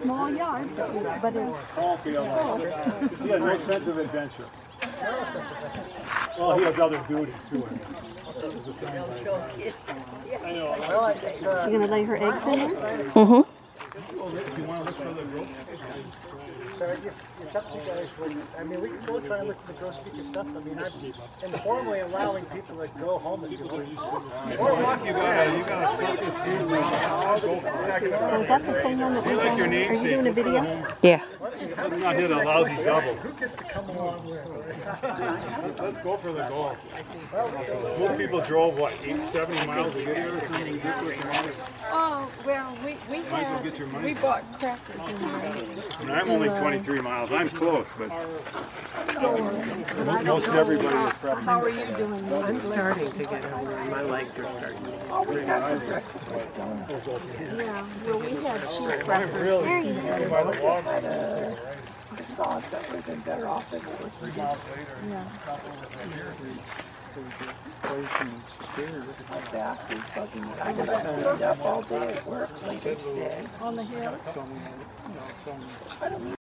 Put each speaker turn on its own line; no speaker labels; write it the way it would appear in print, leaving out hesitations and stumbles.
small yard, but it's
full. He has no sense of adventure. Well, he has other duties too. I know.
She's going to lay her eggs in there?
Mm-hmm.
If you want to look for the growth.
So it's up to you guys. I mean, we can go try and look for the gross speaker stuff. I mean, I'm informally allowing people to go home and do it.
Or walk, you gotta focus in.
Oh, is that the same one that we
Like your
are you
namesake,
doing a video?
Yeah.
Let's not hit a lousy double.
Who gets to come along with it?
Let's go for the goal. Most people drove, what, 70 miles a day or something ridiculous amount?
Oh, well, we bought crackers in there.
And I'm only 23 miles. I'm close, but most everybody is probably.
How are you doing?
I'm starting to get hungry. My legs are starting to get hungry.
Yeah, well, we had cheese crackers.
Really?
I saw that would have been better off than it was.
3 miles later.
Yeah.
My back is bugging me. I got stand up all day at work, like each day.
On the hill?
I don't